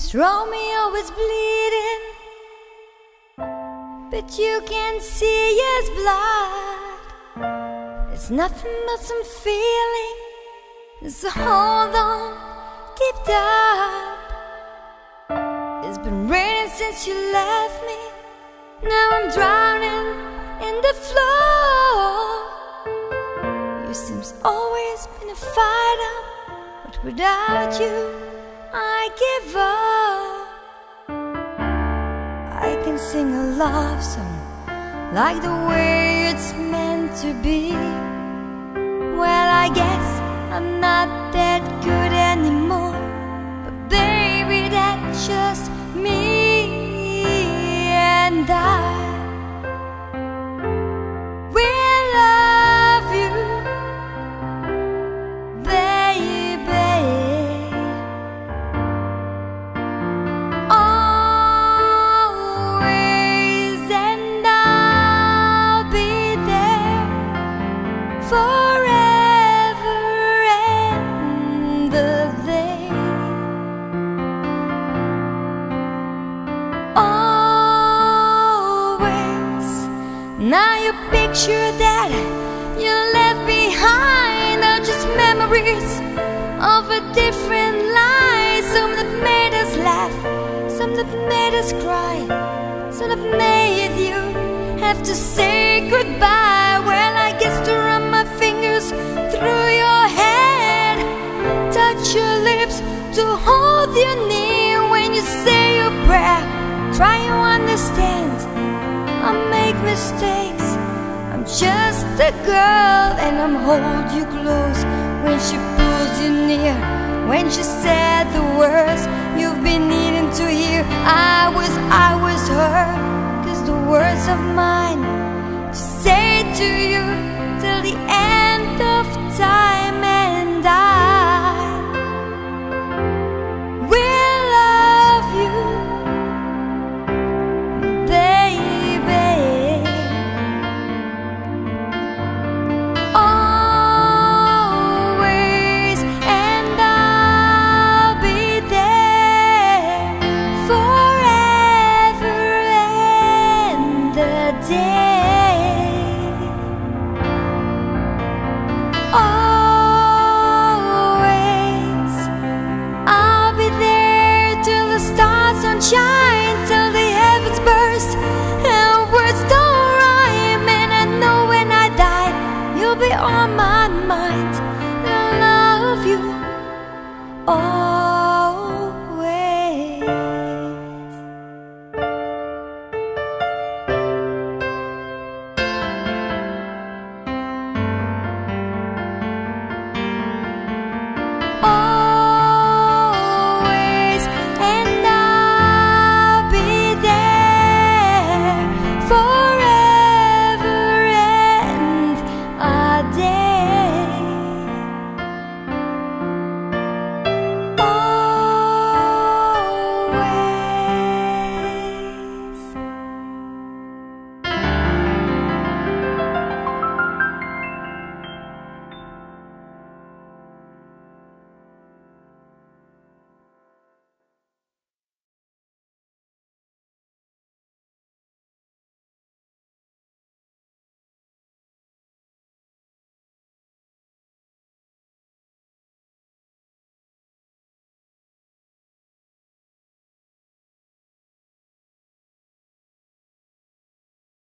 'cause Romeo is bleeding, but you can see his blood. It's nothing but some feeling, so hold on, keep up. It's been raining since you left me, now I'm drowning in the flow. You seem's always been a fighter, but without you I give up. I can sing a love song like the way it's meant to be. Well, I guess I'm not that good anymore, but baby, that's just me. And I will love you, baby, always, and I'll be there forever and the day. Always. Now you picture that you left behind are just memories of a different life. Some that made us laugh, some that made us cry, some that made you have to say goodbye. Well, I guess to run my fingers through your head, touch your lips, to hold you near when you say your prayer. Try to understand, I make mistakes, I'm just a girl, and I'm hold you close when she pulls you near. When she said the words you've been needing to hear, I was her, 'cause the words of mine to say to you till the end of time. And I will love you, baby, always, and I'll be there forever and the day. Always, I'll be there till the stars don't shine, till the heavens burst and words don't rhyme. And I know when I die, you'll be on my mind, and I love you always.